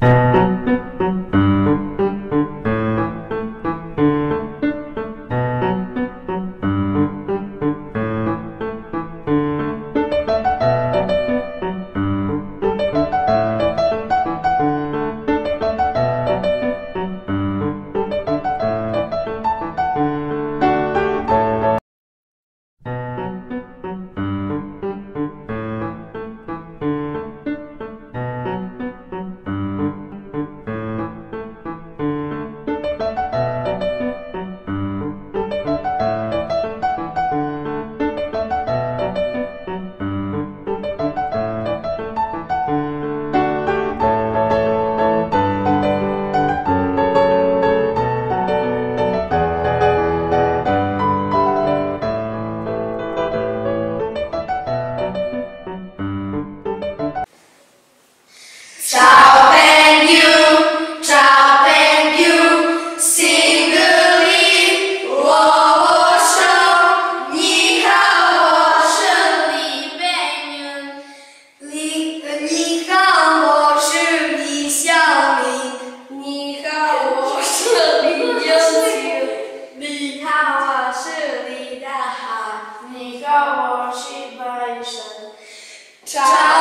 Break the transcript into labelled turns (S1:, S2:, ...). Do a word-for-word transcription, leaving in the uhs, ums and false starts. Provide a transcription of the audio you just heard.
S1: 找朋友，找朋友，行个礼，握握手。你好，我是李美人。李，你好，我是李小林。你好，我是李幼晴。你好，我是李大海。你好，我是白生。找